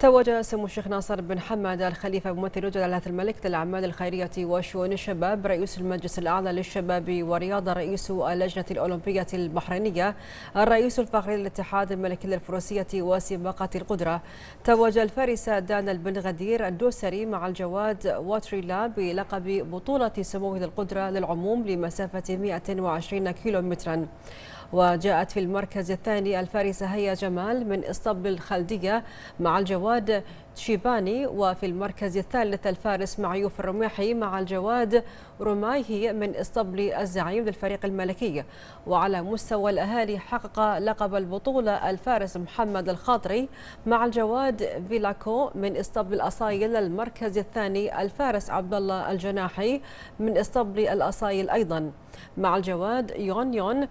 توج سمو الشيخ ناصر بن حماد الخليفة ممثل جلالة الملك للأعمال الخيرية وشؤون الشباب رئيس المجلس الأعلى للشباب والرياضة رئيس اللجنة الأولمبية البحرينية الرئيس الفخري للاتحاد الملكي للفروسية وسباقات القدرة. توج الفارس دانا بن غدير الدوسري مع الجواد واتريلا بلقب بطولة سمو القدرة للعموم لمسافة 120 كيلومترا. وجاءت في المركز الثاني الفارسة هيا جمال من اسطبل الخلدية مع الجواد تشيباني، وفي المركز الثالث الفارس معيوف الرماحي مع الجواد رمايهي من اسطبل الزعيم للفريق الملكي. وعلى مستوى الأهالي حقق لقب البطولة الفارس محمد الخاطري مع الجواد فيلاكو من اسطبل الأصايل. المركز الثاني الفارس عبد الله الجناحي من اسطبل الأصايل أيضا مع الجواد يون.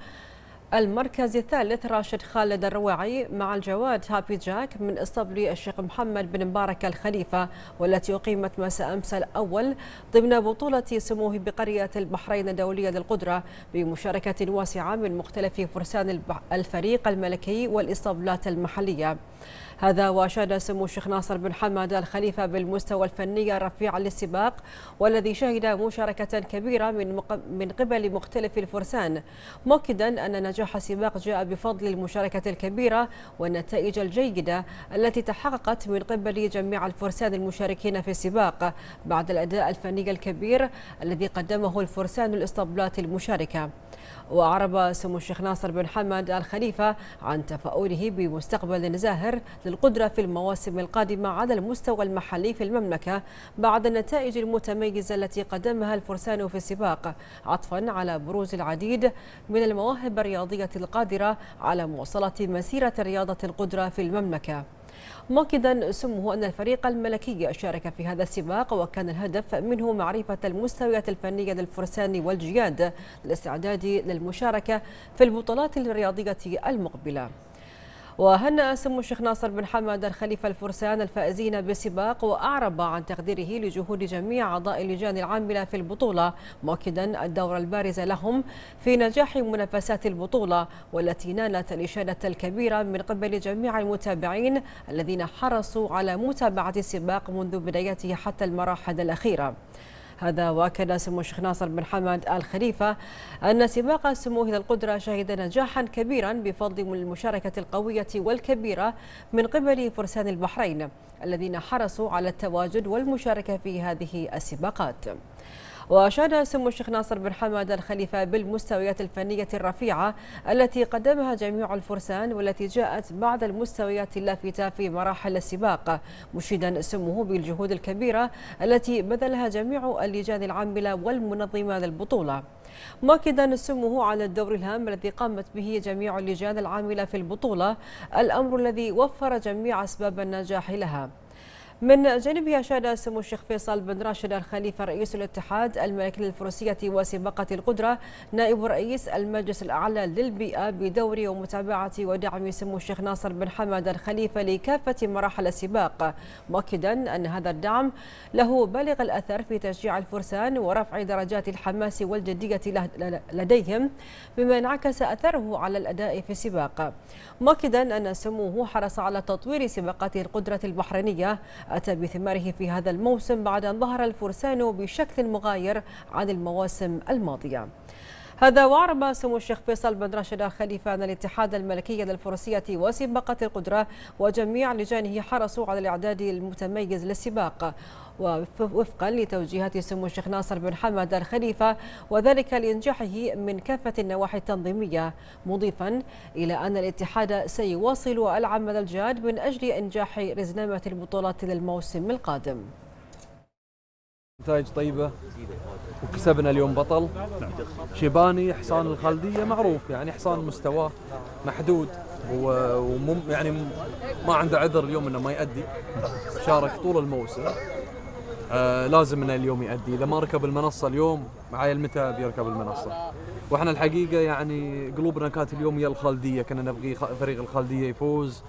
المركز الثالث راشد خالد الرواعي مع الجواد هابي جاك من اسطبل الشيخ محمد بن مبارك الخليفة، والتي أقيمت مساء أمس الأول ضمن بطولة سموه بقرية البحرين الدولية للقدرة بمشاركة واسعة من مختلف فرسان الفريق الملكي والإسطبلات المحلية. هذا وشاد سمو الشيخ ناصر بن حماد الخليفة بالمستوى الفني الرفيع للسباق، والذي شهد مشاركة كبيرة من قبل مختلف الفرسان، مؤكدا أن نجاح السباق جاء بفضل المشاركة الكبيرة والنتائج الجيدة التي تحققت من قبل جميع الفرسان المشاركين في السباق بعد الأداء الفني الكبير الذي قدمه الفرسان الإسطبلات المشاركة. وأعرب سمو الشيخ ناصر بن حماد الخليفة عن تفاؤله بمستقبل زاهر للقدرة في المواسم القادمة على المستوى المحلي في المملكة بعد النتائج المتميزة التي قدمها الفرسان في السباق، عطفا على بروز العديد من المواهب الرياضية القادرة على مواصلة مسيرة رياضة القدرة في المملكة. مؤكدا سموه أن الفريق الملكي شارك في هذا السباق وكان الهدف منه معرفة المستويات الفنية للفرسان والجياد للاستعداد للمشاركة في البطولات الرياضية المقبلة. وهنأ سمو الشيخ ناصر بن حماد الخليفة الفرسان الفائزين بالسباق، وأعرب عن تقديره لجهود جميع أعضاء اللجان العاملة في البطولة، مؤكدا الدور البارز لهم في نجاح منافسات البطولة والتي نالت الإشادة الكبيرة من قبل جميع المتابعين الذين حرصوا على متابعة السباق منذ بدايته حتى المراحل الأخيرة. هذا وأكد سمو الشيخ ناصر بن حماد الخليفة أن سباق سموه للقدرة شهد نجاحا كبيرا بفضل المشاركة القوية والكبيرة من قبل فرسان البحرين الذين حرصوا على التواجد والمشاركة في هذه السباقات. وأشاد سمو الشيخ ناصر بن حماد الخليفة بالمستويات الفنية الرفيعة التي قدمها جميع الفرسان والتي جاءت بعد المستويات اللافتة في مراحل السباق، مشيدا سموه بالجهود الكبيرة التي بذلها جميع اللجان العاملة والمنظمة للبطولة، مؤكدا سموه على الدور الهام الذي قامت به جميع اللجان العاملة في البطولة، الأمر الذي وفر جميع أسباب النجاح لها. من جانبه أشاد سمو الشيخ فيصل بن راشد الخليفة رئيس الاتحاد الملكي للفروسية وسباقة القدرة نائب رئيس المجلس الأعلى للبيئة بدور ومتابعة ودعم سمو الشيخ ناصر بن حماد الخليفة لكافة مراحل السباق، مؤكدا أن هذا الدعم له بالغ الأثر في تشجيع الفرسان ورفع درجات الحماس والجدية لديهم، بما انعكس أثره على الأداء في السباق، مؤكدا أن سموه حرص على تطوير سباقات القدرة البحرينية أتى بثماره في هذا الموسم بعد أن ظهر الفرسان بشكل مغاير عن المواسم الماضية. هذا وأعرب سمو الشيخ فيصل بن راشد الخليفة أن الاتحاد الملكي للفروسية وسباقة القدرة وجميع لجانه حرصوا على الإعداد المتميز للسباق وفقا لتوجيهات سمو الشيخ ناصر بن حماد الخليفة، وذلك لإنجاحه من كافة النواحي التنظيمية، مضيفا إلى أن الاتحاد سيواصل العمل الجاد من أجل إنجاح رزنامة البطولات للموسم القادم. نتائج طيبة وكسبنا اليوم بطل شيباني. حصان الخالدية معروف يعني حصان مستواه محدود يعني ما عنده عذر اليوم انه ما يأدي، شارك طول الموسم، لازم انه اليوم يأدي. اذا ما ركب المنصة اليوم عايل متى بيركب المنصة؟ واحنا الحقيقة يعني قلوبنا كانت اليوم يا الخالدية، كنا نبغي فريق الخالدية يفوز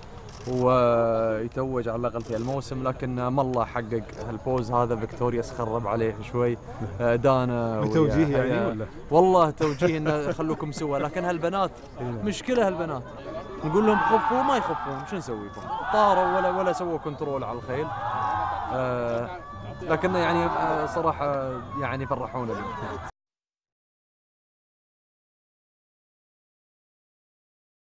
ويتوج على الأقل في الموسم، لكن ما الله حقق الفوز هذا. فيكتوريا خرب عليه شوي دانا بتوجيه يعني ولا؟ والله توجيه انه خلوكم سوا، لكن هالبنات مشكلة، هالبنات نقول لهم خفوا ما يخفون، شو نسوي لكم؟ طاروا ولا سووا كنترول على الخيل. لكن يعني صراحه يعني فرحونا اليوم.